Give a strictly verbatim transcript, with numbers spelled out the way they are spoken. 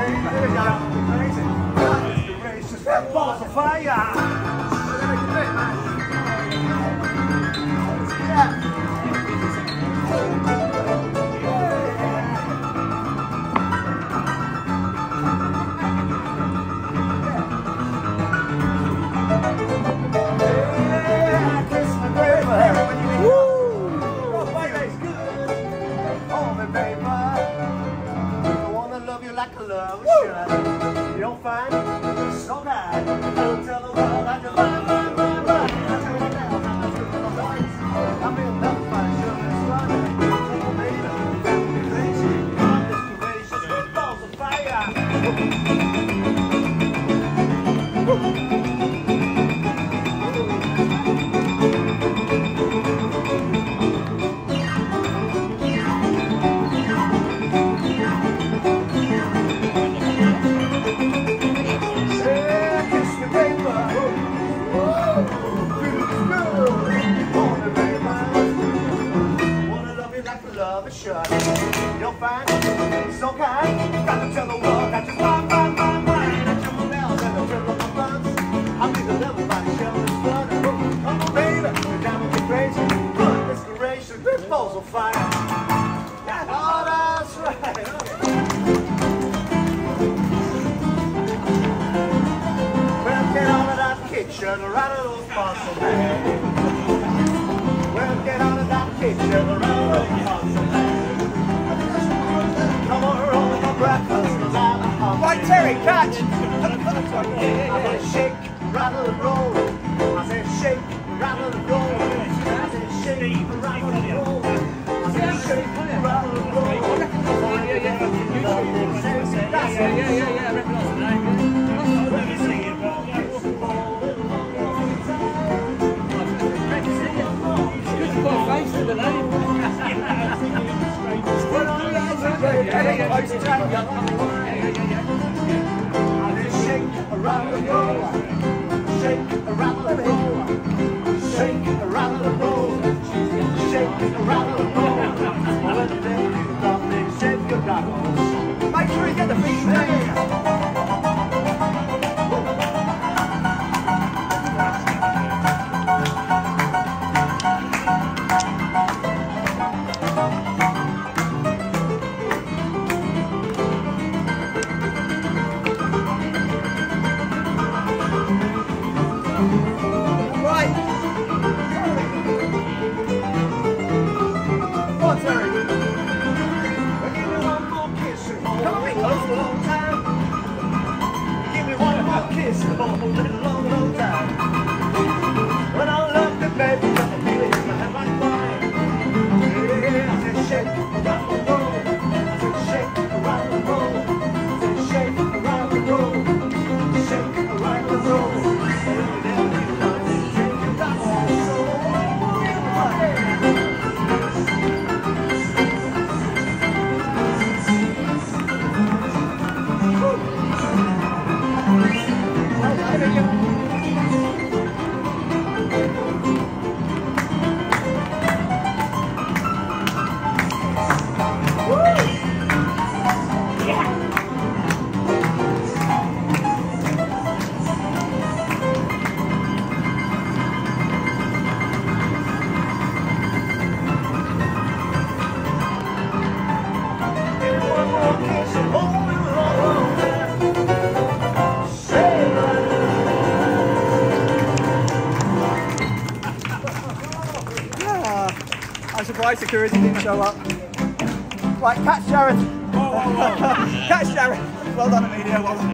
Balls of fire! Like a love should. You'll find so bad. I'll tell the world I just love, love, love, love. I tell you now, I'm not doing the voice. I'm in love with my children's running. Oh, baby, don't be crazy. I'm this gracious with balls of fire. Shut. You'll find so kind. Got to tell the world that you're fine, fine, fine, fine. I jump the bells and I trip up my buns. I'll be the level by the show that's fun. Come on, baby, you're down with me crazy. Good inspiration, good balls of fire. Oh, that's right. Well, get out of that kitchen, right out of those parcel bags. Well, get out of that kitchen, right out of those parcel bags. Right, Terry, catch! I said shake, rattle and roll. I said shake, rattle and roll. I said shake, rattle and roll. I said shake, rattle and roll. Yeah, yeah, yeah, yeah, yeah, I recognise the name. When you sing it, but good to put a face to the name. Around the roll, shake around the roll, shake around the roll, shake around the roll. When the day you got me, shake your goggles. Make sure you get the beat there. Kiss for a little long, long time. When I loved it, baby, I feel it in my head like wine. Yeah, I said shake around the roll. I said shake around the roll. I said shake around the roll. Shake around the roll. Every day you love it, shake your gospel soul. I'm surprised security didn't show up. Right, catch Jared. Catch Jared. Well done, Emilio. Well done.